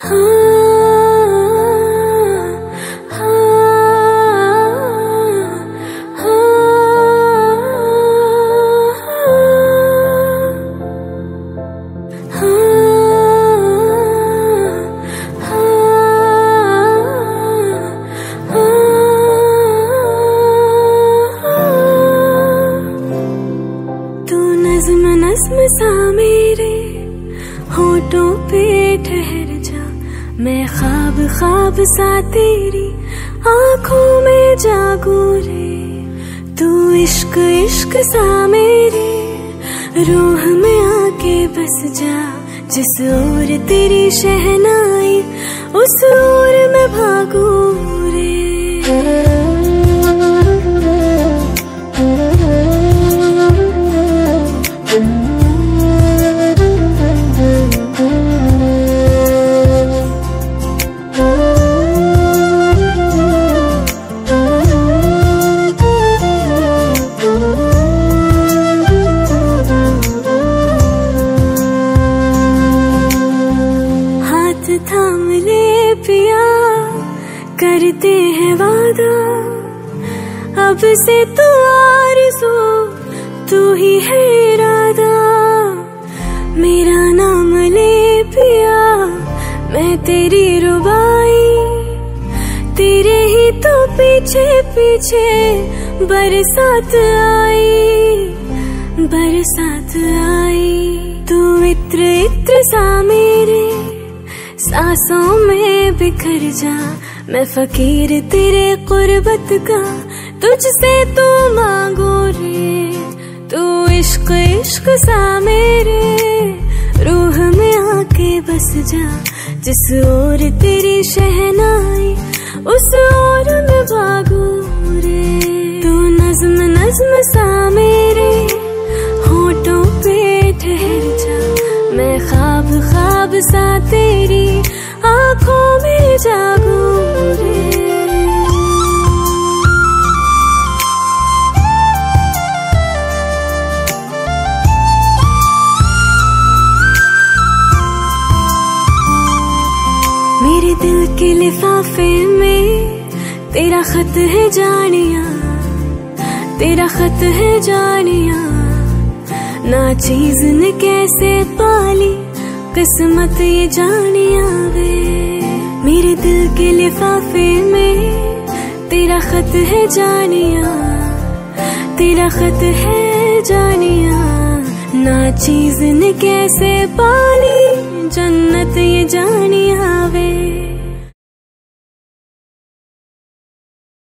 नज़्म सा मेरे होठों पे ठहर जा, मैं ख्वाब ख्वाब सा तेरी आँखों में जागू रे। तू इश्क इश्क सा मेरे रूह में आके बस जा, जिस ओर तेरी शहनाई उस ओर मैं भागू रे। थाम ले पिया करते हैं वादा, अब से तू आरज़ू तू ही है इरादा। मेरा नाम ले पिया मैं तेरी रुबाई, तेरे ही तो पीछे पीछे बरसात आई बरसात आई। तू इत्र इत्र सा मेरे सांसों में बिखर जा, मैं फकीर तेरे कुर्बत का तुझसे तो मांगू रे। तू इश्क इश्क सा मेरे रूह में आके बस जा, जिस ओर तेरी शहनाई उस ओर मैं भागू रे। तू नज़्म नज़्म सा मेरे होठों पे ठहर जा, मैं ख्वाब ख्वाब सा तेरी आँखों में जागू रे। मेरे दिल के लिफाफे में तेरा खत है जानिया, तेरा खत है जानिया। ना चीज ने कैसे पाली किस्मत ये जानिया वे। मेरे दिल के लिफाफे में तेरा खत है जानिया, तेरा खत है जानिया। ना चीज ने कैसे पाली जन्नत